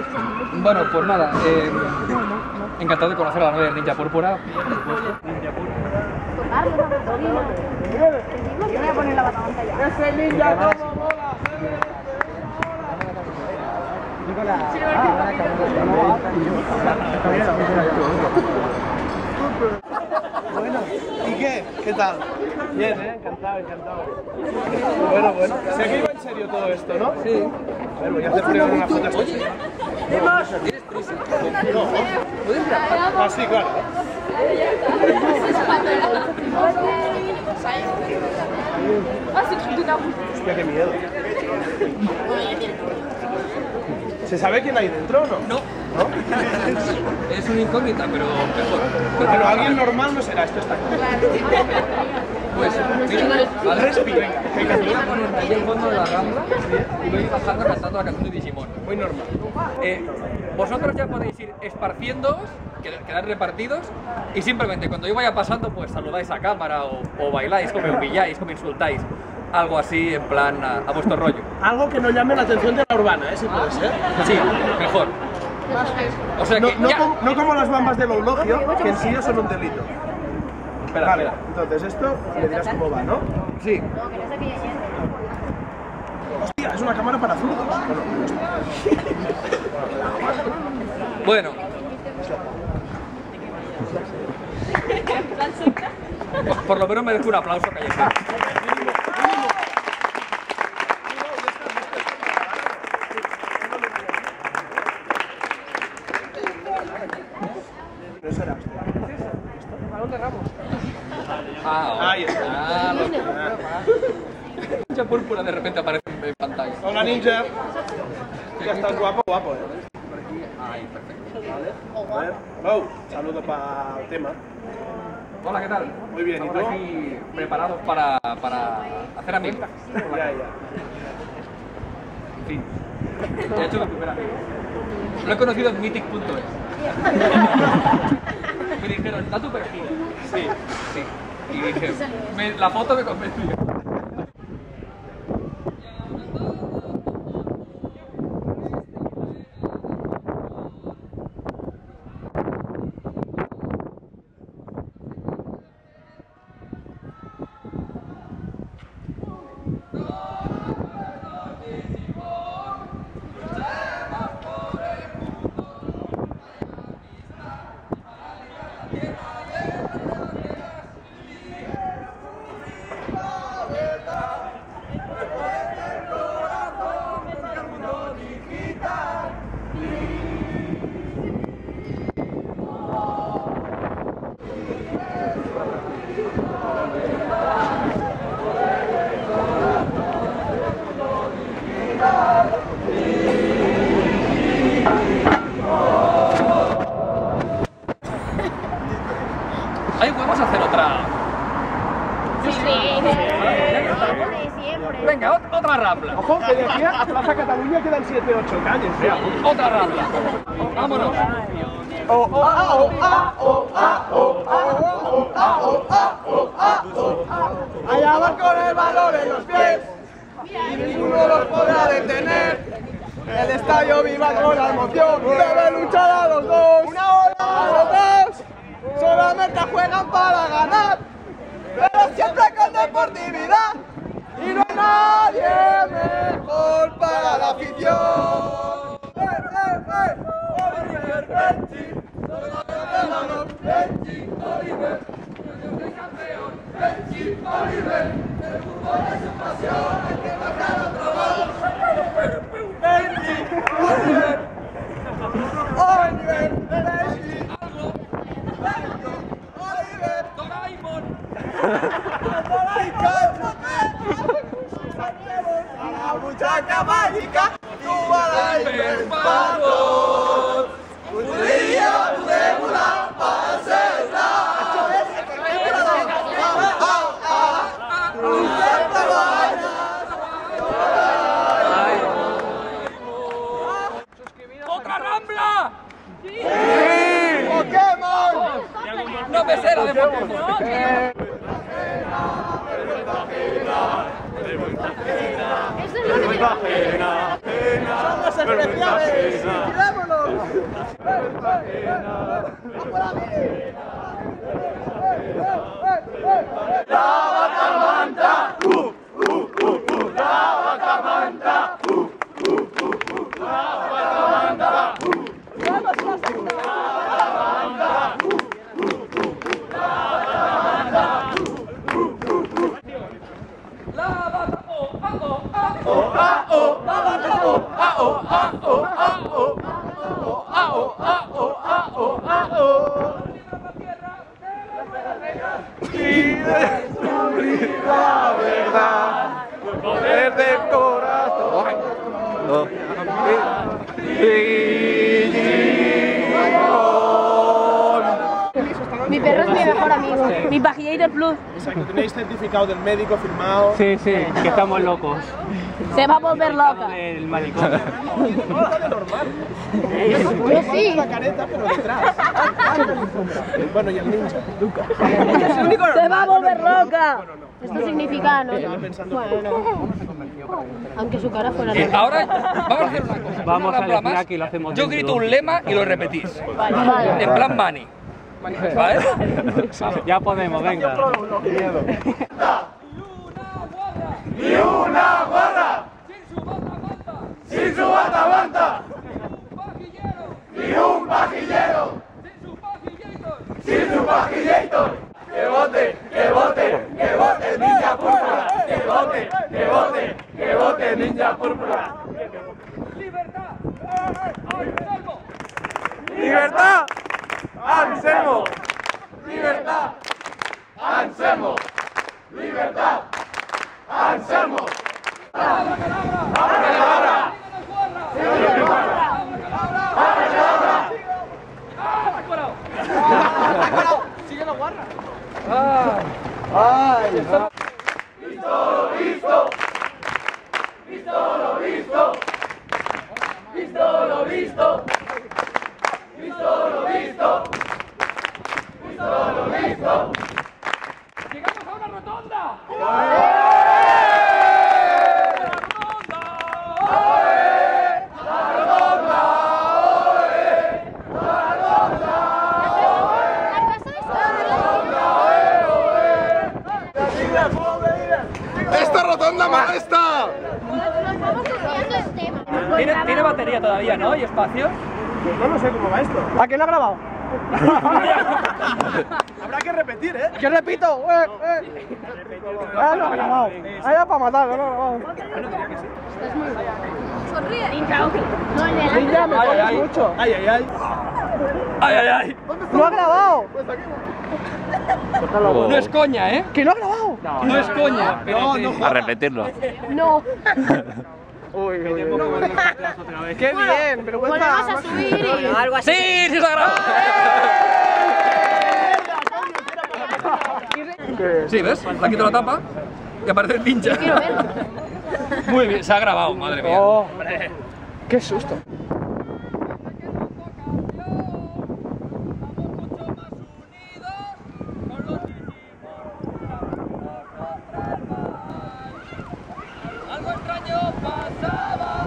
Bueno, pues nada, encantado de conocer a la novia del Ninja Púrpura. Yo voy a poner la batamanta ya. ¡Ese ninja como mola! Bueno, ¿y qué? ¿Qué tal? Bien, encantado, encantado. Bueno, sé que iba en serio todo esto, ¿no? Sí. A ver, voy a hacer primero una foto. ¿Tienes prisa? No. ¿Puedes grabar? Ah, sí, claro. Hostia, qué miedo. ¿Se sabe quién hay dentro o no? No. ¿No? Es una incógnita, pero mejor. Pero alguien normal no será, esto está claro. Pues, mira, vale. Respira. Me voy a poner allí al fondo de la Rambla y voy bajando cantando la canción de Digimon. Muy normal. Vosotros ya podéis ir esparciéndoos, quedar repartidos, y simplemente cuando yo vaya pasando, pues saludáis a cámara, o bailáis, o me humilláis, o me insultáis. Algo así, en plan, a vuestro rollo. Algo que no llame la atención de la urbana, ¿eh? Si puede ser. Sí, mejor. O sea que No como las bambas del eulogio, que en sí son un delito. Espera, Vale, espera. entonces esto me dirás cómo va, ¿no? Sí. Hostia, es una cámara para zurdos. Bueno. Por lo menos merezco un aplauso callejero. No será. ¿Balón de Ramos? Ahí está. Ah, Ninja Púrpura de repente aparece en pantalla. Hola, ninja. Ya estás guapo, guapo, Ahí, perfecto. A ver. Oh, saludo para el tema. Hola, ¿qué tal? Muy bien, ¿y Estamos tú? aquí preparados para hacer amigos. Ya. En fin, he hecho mi primer amigo. Lo he conocido en mythic.es. Me dijeron, da tu perfil. Sí. Y dije, la foto me convenció. Ay, podemos hacer otra. Venga, otra Rambla. Ojo, que de aquí a Plaza Cataluña quedan 7-8 calles. Otra Rambla. Vámonos. Allá van con el balón en los pies y ninguno los podrá detener. El estadio viva con la emoción, debe luchar a los dos. A los dos solamente juegan para ganar, pero siempre con deportividad. Y no hay nadie mejor para la afición. Oliver Benji, Oliver, yo soy campeón. Benji, Oliver, el fútbol es su pasión, hay que marcar otro gol. Benji, Oliver, Oliver, Benji, Oliver, Doraemon. A la muchacha mágica, tú a la hiperpavor. Un día pude volar para hacerla. ¡Otra Rambla! ¡Sí! ¡Pokémon! No me sé la de Pokémon. Eso es lo que... Somos especiales. La verdad, poder del corazón. Mi perro es mi mejor amigo. Mi Pajillator Plus. Exacto, tenéis certificado del médico firmado. Sí, sí, que estamos locos. Se va a volver loca. El maricón. Normal. Yo sí. La careta, pero detrás. Bueno, y el ninja. Se va a volver loca. Esto significa, ¿no? Aunque su cara fuera loca. Ahora vamos a hacer una cosa. Vamos una al rápida más. snack y lo hacemos Yo dentro. grito un lema y lo repetís. Vale. En plan Manny. ¿Vale? Ya podemos, venga. ¡Ni una guarra! ¡Sin su bata manta! ¡Ni un pajillero! ¡Sin su pajillator! ¡Que vote, que vote, que vote Ninja Púrpura! ¡Que vote, que vote, que vote Ninja Púrpura! ¡Libertad! ¡Libertad! ¡Anselmo! ¡Libertad! ¡Anselmo! ¡Libertad! ¡Anselmo! ¡Sigue la guarra! ¡Visto lo visto! ¡Visto lo visto! ¡Visto lo visto! ¡Visto lo visto! ¡Visto lo visto! ¡Llegamos a una rotonda! ¡Esta rotonda molesta! Tiene batería todavía, ¿no? ¿Y espacio? No lo sé cómo va esto. ¿A quién lo ha grabado? Habrá que repetir, ¿eh? Yo repito, Ah, lo ha grabado. Ah, ya para matarlo, lo ha grabado. Sonríe. No, el de Ninja, me Ay, pones ay. mucho. ¡Ay, ay, ay! ¡Ay, ay, ay! ¡Lo ha grabado! No es coña, ¿eh? ¿Que lo ha grabado? No es coña. Pero A repetirlo. No. Uy, ¡Qué bien! Pero Volvemos a subir y... Algo así. ¡Sí! ¡Sí se ha grabado! Sí, ¿ves? Le quito la tapa y aparece el ninja. Quiero verlo. Muy bien, se ha grabado, madre mía. Oh, ¡qué susto! Algo extraño pasaba,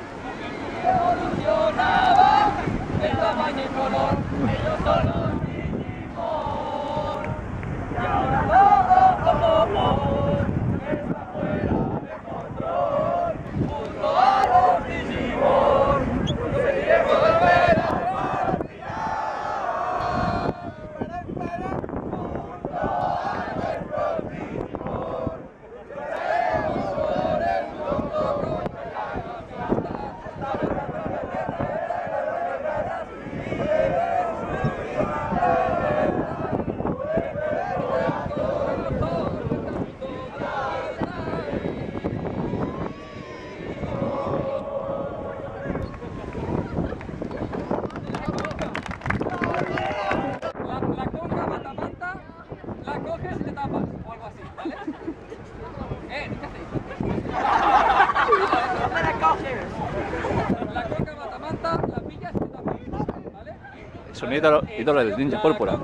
evolucionaba, el tamaño y color, ellos son los Digimon. Y ahora todo está fuera de control, junto a los Digimon, conseguiremos volver a La conga mata-manta, la coges y te tapas, o algo así, ¿vale? ¿Qué hacéis? La conga mata-manta, la pillas y te tapas, ¿vale? Es un ídolo del Ninja Púrpura.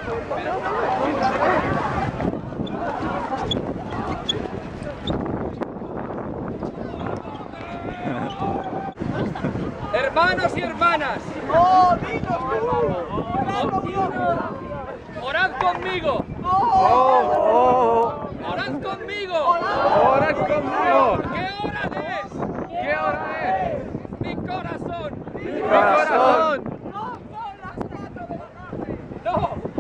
Hermanos y hermanas, orad conmigo. Orad conmigo. ¡Orad conmigo! ¿Qué hora es? ¿Qué hora es? Mi corazón. ¡Mi corazón! No.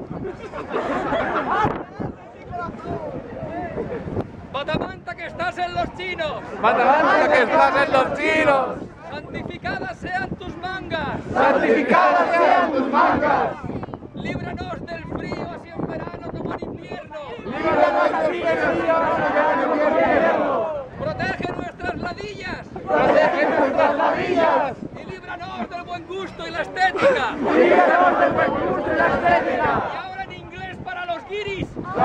Batamanta, que estás en los chinos. ¡Batamanta, que estás en los chinos! Santificadas sean tus mangas. ¡Santificadas sean tus mangas! Líbranos del frío, así en verano como en invierno. ¡Líbranos del frío, como en invierno! Protege nuestras ladillas. ¡Protege nuestras ladillas! Y líbranos del buen gusto y la estética. ¡Líbranos del buen gusto y la estética! Y ahora en inglés para los guiris.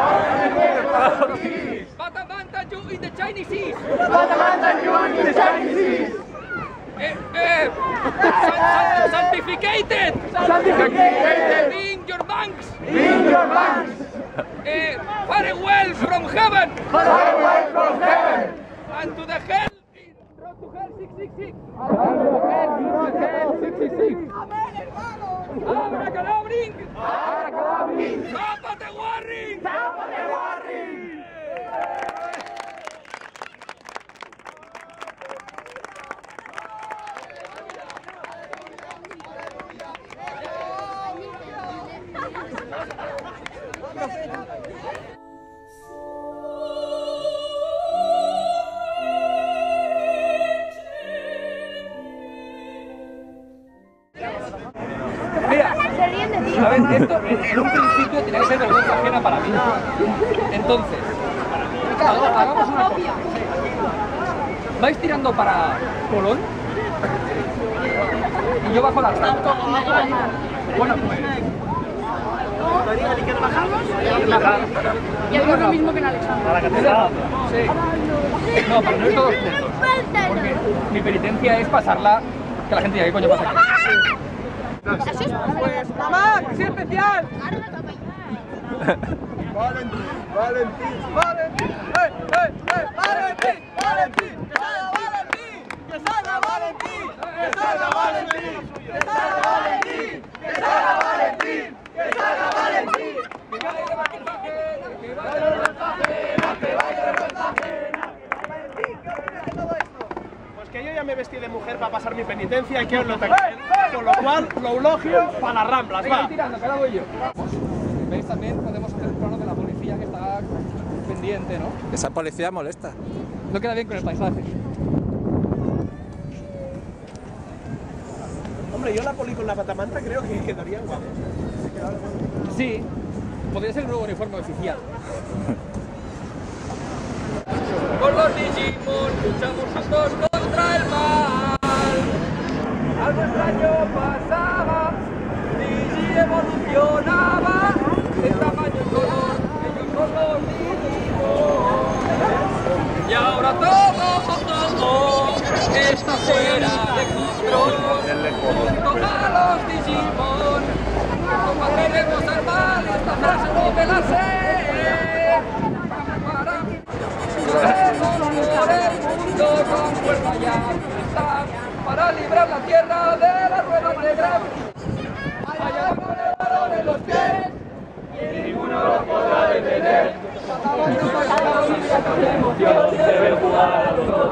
Batamanta, you in the Chinese seas. ¡Batamanta, you in the Chinese seas! Santificated. Santificated! Being your banks. Being your banks! Farewell from heaven. Farewell from heaven! And to the hell. Road to hell 666. Abracadabring. Zápate warring. Mira, a ver, esto en un principio tiene que ser vergüenza ajena para mí. Entonces, hagamos una cosa. ¿Vais tirando para Colón? Y yo bajo la alta. Bueno, pues... Y es lo mismo que en Alexandra. Sí. No, pero no es todos juntos. Porque mi penitencia es pasarla, que la gente diga, ¿qué coño pasa aquí? Pues, mamá, que soy especial. Valentín, Valentín, Valentín, Valentín, Valentín, que salga Valentín, que salga Valentín, que salga Valentín, que salga Valentín, que salga Valentín, que salga Valentín. Pues que yo ya me vestí de mujer para pasar mi penitencia y que os lo tengáis. Con lo cual, lo eulogio para las Ramblas, Venga, va. tirando, que ahora voy yo. ¿Veis? También podemos hacer el plano de la policía que está pendiente, ¿no? Esa policía molesta. No queda bien con el paisaje. Hombre, yo la poli con la batamanta creo que quedaría guapo. Sí, podría ser el nuevo uniforme oficial. Con los Digimon luchamos juntos contra el mal. Algo extraño pasaba, Digi evolucionaba en tamaño y color, ellos son los Digimon. Y ahora todo está fuera de control. Junto a los Digimon, combatiremos al mal, esta frase no me la sé. Corremos por el mundo con fuerza y amistad para librar la tierra de las ruedas negras. Allá con el balón en los pies y ninguno los podrá detener. Deben jugar a los dos.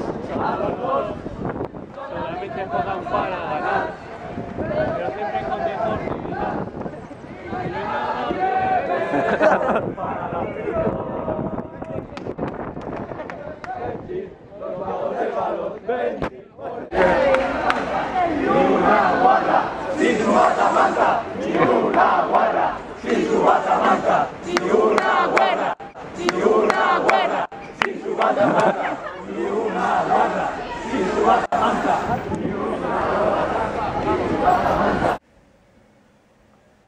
Solamente juegan para ganar, pero siempre con mejor dignidad. Sin su batamanta, ni una guerra. Sin su batamanta, ni una guerra. Ni una guerra. Sin su batamanta.